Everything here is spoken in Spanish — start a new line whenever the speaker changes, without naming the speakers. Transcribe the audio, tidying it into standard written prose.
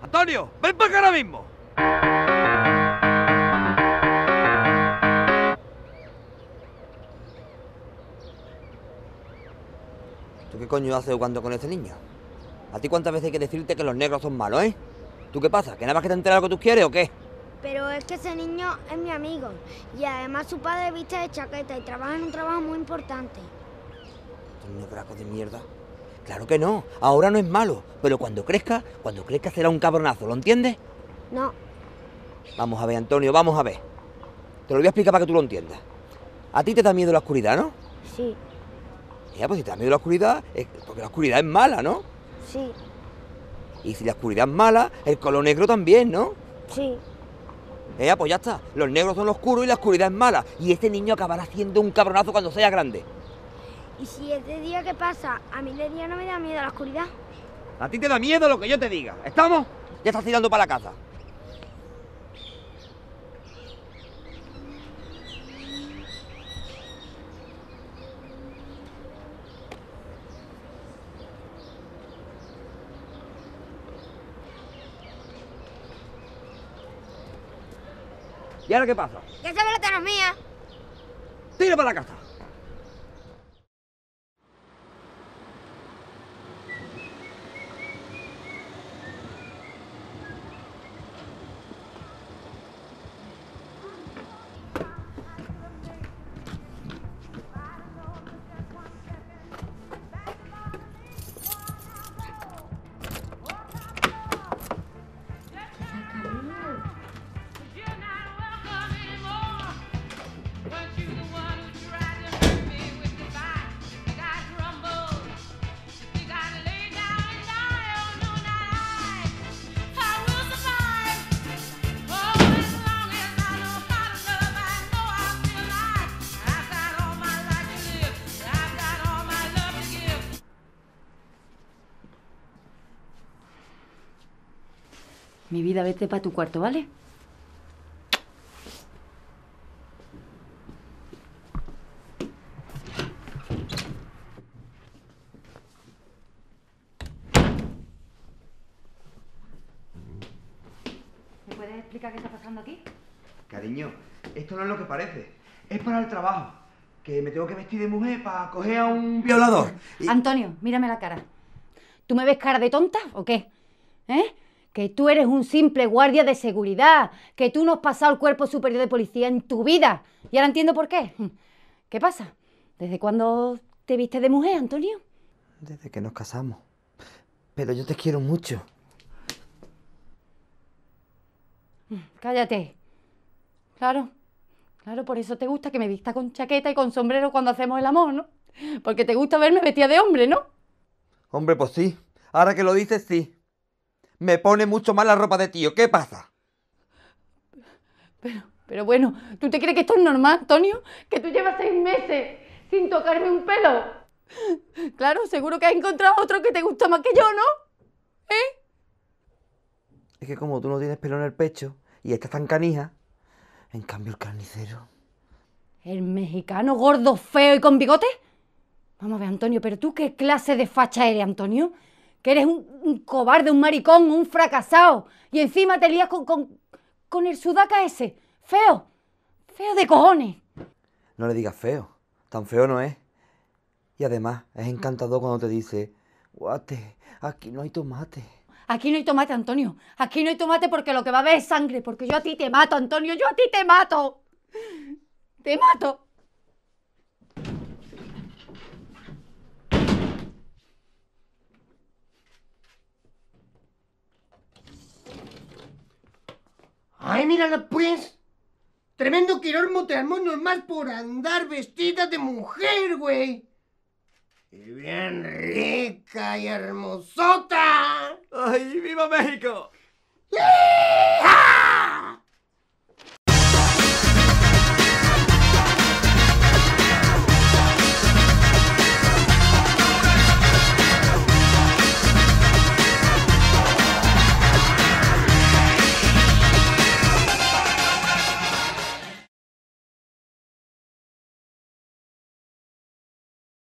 Antonio, ven para acá ahora mismo.
¿Tú qué coño haces jugando con ese niño? ¿A ti cuántas veces hay que decirte que los negros son malos, eh? ¿Tú qué pasa? ¿Que nada más que te enteras lo que tú quieres o qué?
Pero es que ese niño es mi amigo. Y además su padre viste de chaqueta y trabaja en un trabajo muy importante.
¿Este niño craco de mierda? Claro que no, ahora no es malo, pero cuando crezca será un cabronazo, ¿lo entiendes?
No.
Vamos a ver, Antonio, vamos a ver. Te lo voy a explicar para que tú lo entiendas. A ti te da miedo la oscuridad, ¿no?
Sí.
Ya, pues si te da miedo la oscuridad, es porque la oscuridad es mala, ¿no?
Sí.
Y si la oscuridad es mala, el color negro también, ¿no?
Sí.
Pues ya está. Los negros son oscuros y la oscuridad es mala. Y este niño acabará siendo un cabronazo cuando sea grande.
¿Y si es de día qué pasa? A mí de día no me da miedo la oscuridad.
A ti te da miedo lo que yo te diga. ¿Estamos?
Ya estás tirando para la casa.
¿Y ahora qué pasa?
Que esa pelota no es mía.
Tira para la casa.
Mi vida, vete para tu cuarto, ¿vale? ¿Me puedes explicar qué está pasando aquí?
Cariño, esto no es lo que parece. Es para el trabajo. Que me tengo que vestir de mujer para coger a un violador.
Antonio, mírame la cara. ¿Tú me ves cara de tonta o qué? ¿Eh? Que tú eres un simple guardia de seguridad, que tú no has pasado el cuerpo superior de policía en tu vida. Y ahora entiendo por qué. ¿Qué pasa? ¿Desde cuándo te viste de mujer, Antonio?
Desde que nos casamos. Pero yo te quiero mucho.
Cállate. Claro, por eso te gusta que me vista con chaqueta y con sombrero cuando hacemos el amor, ¿no? Porque te gusta verme vestida de hombre, ¿no?
Hombre, pues sí. Ahora que lo dices, sí. Me pone mucho mal la ropa de tío. ¿Qué pasa?
Pero bueno, ¿tú te crees que esto es normal, Antonio? Que tú llevas 6 meses sin tocarme un pelo. Claro, seguro que has encontrado otro que te gusta más que yo, ¿no? ¿Eh?
Es que como tú no tienes pelo en el pecho y estás tan canija, en cambio el carnicero...
¿El mexicano gordo, feo y con bigote? Vamos a ver, Antonio, ¿pero tú qué clase de facha eres, Antonio? Que eres un cobarde, un maricón, un fracasado. Y encima te lías con el sudaca ese. Feo. Feo de cojones.
No le digas feo. Tan feo no es. Y además es encantador cuando te dice: guate, aquí no hay tomate.
Aquí no hay tomate, Antonio. Aquí no hay tomate porque lo que va a haber es sangre. Porque yo a ti te mato, Antonio. Yo a ti te mato. Te mato.
¡Ay, mírala pues! Tremendo quilombo te armó nomás por andar vestida de mujer, güey. Y bien rica y hermosota.
¡Ay, viva México!
¡Hija!